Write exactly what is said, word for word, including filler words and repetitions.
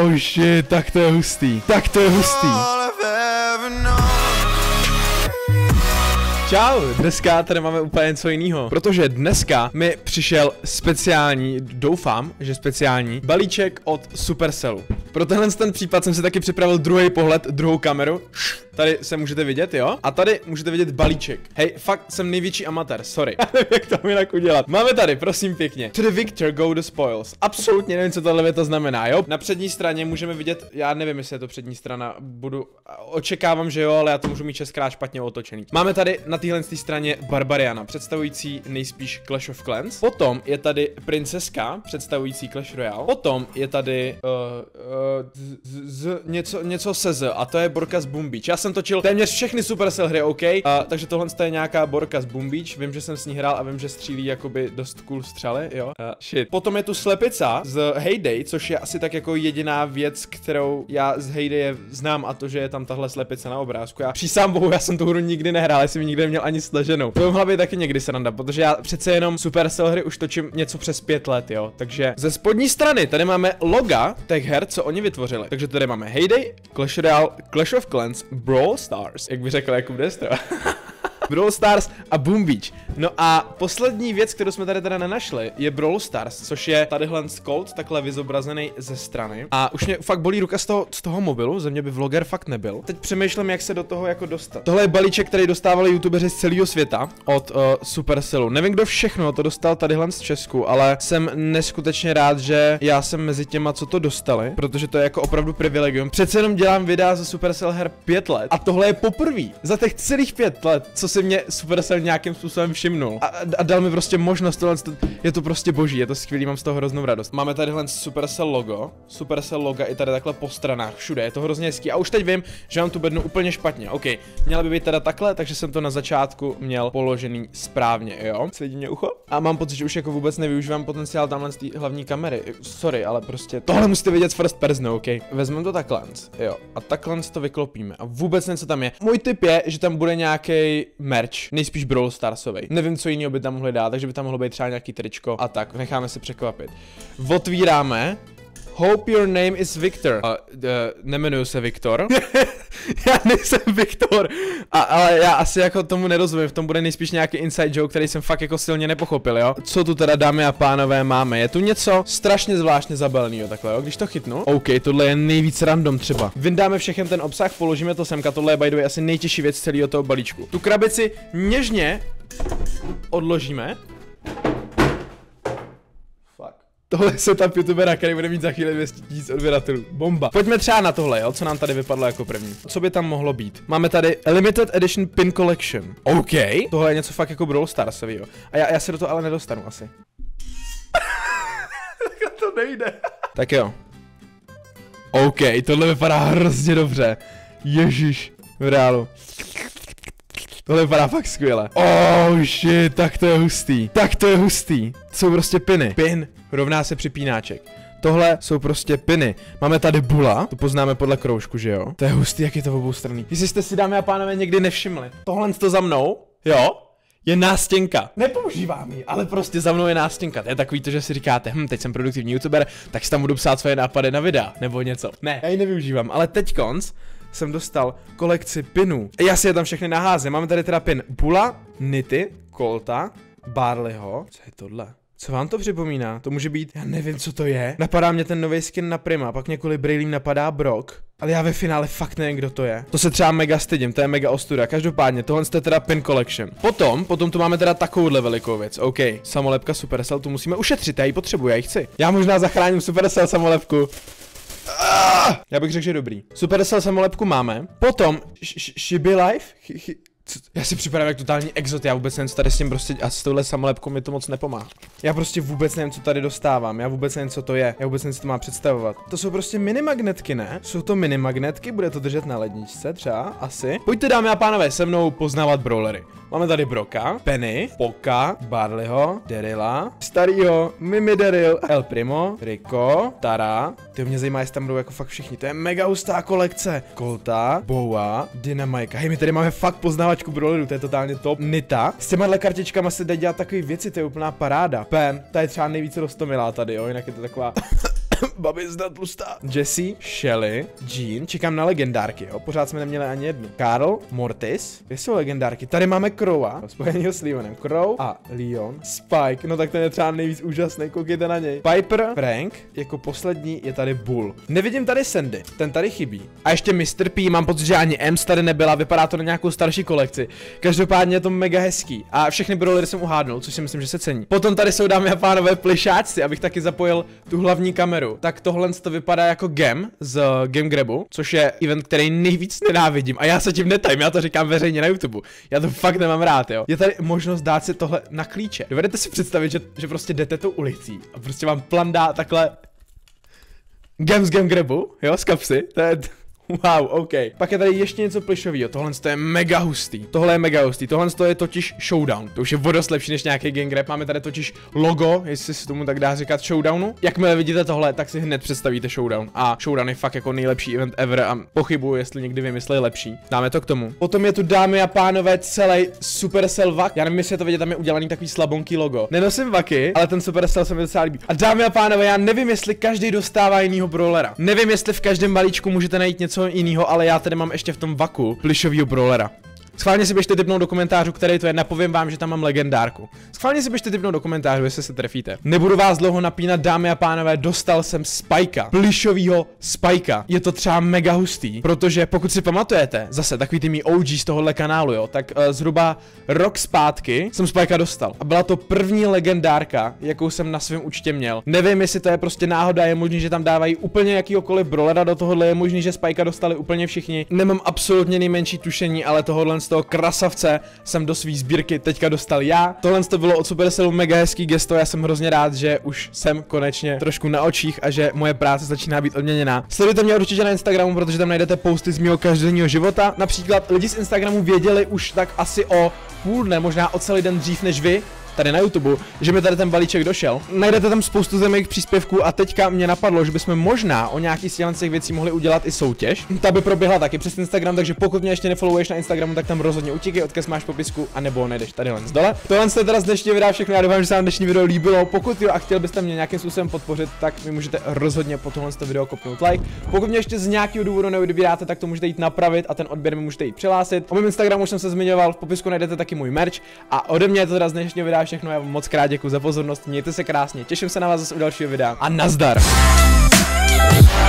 Oh shit, tak to je hustý. Tak to je hustý. Čau, dneska tady máme úplně něco jiného, protože dneska mi přišel speciální, doufám, že speciální, balíček od Supercellu. Pro tenhle ten případ jsem si taky připravil druhý pohled, druhou kameru. Tady se můžete vidět, jo? A tady můžete vidět balíček. Hej, fakt jsem největší amatér, sorry. Já nevím, jak to jinak udělat. Máme tady, prosím pěkně. To the victor go the spoils. Absolutně nevím, co tohle věta znamená, jo? Na přední straně můžeme vidět, já nevím, jestli je to přední strana, budu, očekávám, že jo, ale já to můžu mít českrát špatně otočený. Máme tady na téhle straně Barbariana, představující nejspíš Clash of Clans. Potom je tady princeska, představující Clash Royale. Potom je tady uh, uh, z, z, něco, něco se z, a to je Borka z Boom Beach. Já jsem točil téměř všechny Supercell hry, OK? Uh, takže tohle je nějaká Borka z Boom Beach. Vím, že jsem s ní hrál a vím, že střílí jakoby dost cool střely, jo? Uh, shit. Potom je tu slepica z Heyday, což je asi tak jako jediná věc, kterou já z Heyday znám, a to, že je tam tahle slepice na obrázku. Já přísám bohu, já jsem tu hru nikdy nehrál, já jsem ji nikdy neměl ani sleženou. To by mohla být taky někdy sranda, protože já přece jenom Supercell hry už točím něco přes pět let, jo. Takže ze spodní strany tady máme loga těch her, co oni vytvořili. Takže tady máme Heyday, Clash Royale, Clash of Clans, Brawl Stars, jak by řekl Jakub Destro. Brawl Stars a Boom Beach. No a poslední věc, kterou jsme tady teda nenašli, je Brawl Stars, což je tadyhle Colt, takhle vyzobrazený ze strany. A už mě fakt bolí ruka z toho, z toho mobilu, ze mě by vloger fakt nebyl. Teď přemýšlím, jak se do toho jako dostat. Tohle je balíček, který dostávali youtubeři z celého světa od uh, Supercellu. Nevím, kdo všechno to dostal tadyhle z Česku, ale jsem neskutečně rád, že já jsem mezi těma, co to dostali, protože to je jako opravdu privilegium. Přece jenom dělám videa ze Supercell her pět let a tohle je poprvé za těch celých pět let, co si mě Supercell nějakým způsobem všimnul a, a dal mi prostě možnost, tohle, je to prostě boží, je to skvělý, mám z toho hroznou radost. Máme tadyhle Supercell logo, Supercell loga i tady takhle po stranách, všude, je to hrozně hezký a už teď vím, že mám tu bednu úplně špatně, ok, měla by být teda takhle, takže jsem to na začátku měl položený správně, jo, svědí mě ucho a mám pocit, že už jako vůbec nevyužívám potenciál tamhle z té hlavní kamery, sorry, ale prostě tohle musíte vidět z first person, ok, vezmeme to takhle, jo, a takhle to vyklopíme a vůbec něco tam je. Můj tip je, že tam bude nějaký merch, nejspíš Brawl Starsovej. Nevím, co jiného by tam mohli dát, takže by tam mohlo být třeba nějaký tričko a tak, necháme se překvapit. Otvíráme. Hope your name is Victor. Uh, uh, nemenuju se Viktor. Já nejsem Viktor. A, ale já asi jako tomu nerozumím, v tom bude nejspíš nějaký inside joke, který jsem fakt jako silně nepochopil, jo. Co tu teda, dámy a pánové, máme? Je tu něco strašně zvláštně zabelnýho, takhle, jo, když to chytnu. OK, tohle je nejvíc random třeba. Vyndáme všechen ten obsah, položíme to semka, tohle je by the way asi nejtěžší věc celého toho balíčku. Tu krabici něžně odložíme. Tohle je setup youtubera, který bude mít za chvíli dvě stě tisíc odběratelů. Bomba. Pojďme třeba na tohle, jo, co nám tady vypadlo jako první. Co by tam mohlo být? Máme tady Limited Edition Pin Collection. OK. Tohle je něco fakt jako Brawl Starsovýho. A já, já se do toho ale nedostanu asi. To nejde. Tak jo. OK, tohle vypadá hrozně dobře. Ježíš, v reálu. Tohle vypadá fakt skvěle. Oh shit, tak to je hustý. Tak to je hustý. To jsou prostě piny. Pin rovná se připínáček. Tohle jsou prostě piny. Máme tady bula, to poznáme podle kroužku, že jo? To je hustý, jak je to oboustranný. Jestli jste si, dámy a pánové, někdy nevšimli. Tohle to za mnou, jo? Je nástěnka. Nepoužívám ji, ale prostě za mnou je nástěnka. To je takový to, že si říkáte, hm, teď jsem produktivní youtuber, tak si tam budu psát svoje nápady na videa, nebo něco. Ne, já ji nevyužívám, ale teď konc jsem dostal kolekci pinů. Já si je tam všechny naházím. Máme tady teda pin Bula, Nity, Colta, Barleyho. Co je tohle? Co vám to připomíná? To může být, já nevím, co to je. Napadá mě ten nový skin na Prima, pak několik brýlím napadá Brock. Ale já ve finále fakt nevím, kdo to je. To se třeba mega stydím, to je mega ostuda. Každopádně, tohle je teda pin collection. Potom, potom tu máme teda takovouhle velikou věc. OK, samolepka Supercell, tu musíme ušetřit, já ji potřebuji, já ji chci. Já možná zachráním Supercell samolepku. Ah! Já bych řekl, že dobrý. Supercell samolepku máme. Potom, Shibi Life. Já si připadám jak totální exot, já vůbec nevím, co tady s tím prostě, a s touhle samolepkou mi to moc nepomáhá. Já prostě vůbec nevím, co tady dostávám, já vůbec nevím, co to je, já vůbec nevím, co to má představovat. To jsou prostě minimagnetky, ne? Jsou to minimagnetky, bude to držet na ledničce třeba, asi. Pojďte, dámy a pánové, se mnou poznávat brawlery. Máme tady Broka, Penny, Poka, Barleyho, Darryla, starýho, Mimi Daryl, El Primo, Rico, Tara. Ty mě zajímá, jestli tam budou jako fakt všichni. To je mega hustá kolekce. Colta, Boa, Dynamika. Hej, my tady máme fakt poznávačku brawlerů, to je totálně top. Nita. S těma kartičkama se dá dělat takové věci, to je úplná paráda. Pen, ta je třeba nejvíce roztomilá tady, jo, jinak je to taková Babi zda tlustá. Jesse, Shelly, Jean, čekám na legendárky, jo, pořád jsme neměli ani jednu. Karl, Mortis, kde jsou legendárky? Tady máme Crowa, spojenýho s Leonem. Crow a Leon, Spike, no tak ten je třeba nejvíc úžasný, koukejte na něj. Piper, Frank, jako poslední je tady Bull. Nevidím tady Sandy, ten tady chybí. A ještě mister P, mám pocit, že ani Ems tady nebyla, vypadá to na nějakou starší kolekci. Každopádně je to mega hezký a všechny brawlery jsem uhádnul, což si myslím, že se cení. Potom tady jsou, dámy a pánové, plišáčci, abych taky zapojil tu hlavní kameru. Tak tohle to vypadá jako Gem z Game Grabu, což je event, který nejvíc nenávidím. A já se tím netajím, já to říkám veřejně na YouTube. Já to fakt nemám rád, jo. Je tady možnost dát si tohle na klíče. Dovedete si představit, že, že prostě jdete tou ulicí a prostě vám plan dá takhle Gem z Game Grabu, jo, z kapsy. To je... Wow, OK. Pak je tady ještě něco plišového. Tohle je mega hustý. Tohle je mega hustý. Tohle je totiž Showdown. To už je vodost lepší než nějaký Gang Grab. Máme tady totiž logo, jestli si tomu tak dá říkat, Showdownu. Jakmile vidíte tohle, tak si hned představíte Showdown. A Showdown je fakt jako nejlepší event ever a pochybuju, jestli někdy vymysleli lepší. Dáme to k tomu. Potom je tu, dámy a pánové, celý Supercell vak. Já nevím, jestli je to vidět, tam je udělaný takový slabonký logo. Nenosím vaky, ale ten Supercell se mi docela líbí. A dámy a pánové, já nevím, jestli každý dostává jinýho brawlera. Nevím, jestli v každém balíčku můžete najít něco jinýho, ale já tady mám ještě v tom vaku plišovýho brawlera. Schválně si běžte tipnout do komentářů, který to je, napovím vám, že tam mám legendárku. Schválně si běžte tipnout do komentářů, jestli se trefíte. Nebudu vás dlouho napínat, dámy a pánové, dostal jsem Spikea. Plišovýho Spikea. Je to třeba mega hustý, protože pokud si pamatujete, zase takový ty mý O G z tohohle kanálu, jo, tak uh, zhruba rok zpátky jsem Spikea dostal. A byla to první legendárka, jakou jsem na svém účtě měl. Nevím, jestli to je prostě náhoda, je možný, že tam dávají úplně jakýkoliv brawlera do tohohle, je možný, že Spikea dostali úplně všichni. Nemám absolutně nejmenší tušení, ale tohohle z toho krasavce jsem do svý sbírky teďka dostal já. Tohle to bylo od Supercellu mega hezký gesto, já jsem hrozně rád, že už jsem konečně trošku na očích a že moje práce začíná být odměněná. Sledujte mě určitě na Instagramu, protože tam najdete posty z mého každodenního života. Například lidi z Instagramu věděli už tak asi o půl dne, možná o celý den dřív než vy, tady na YouTube, že mi tady ten balíček došel. Najdete tam spoustu ze mých příspěvků a teďka mě napadlo, že bychom možná o nějaký z těch věcí mohli udělat i soutěž. Ta by proběhla taky přes Instagram, takže pokud mě ještě nefollowuješ na Instagramu, tak tam rozhodně utíkej, odkaz máš v popisku, a nebo najdeš tady len dole. Tohle jste teda z dnešního videa všechno, já doufám, že se vám dnešní video líbilo. Pokud jo a chtěl byste mě nějakým způsobem podpořit, tak mi můžete rozhodně po tohle video kopnout like. Pokud mě ještě z nějakého důvodu neodbíráte, tak to můžete jít napravit a ten odběr mi můžete jít přihlásit. O mém Instagramu už jsem se zmiňoval, v popisku najdete taky můj merch a ode mě je to teda z dnešního videa všechno. Já vám moc krát děkuji za pozornost, mějte se krásně, těším se na vás zase u dalšího videa a nazdar.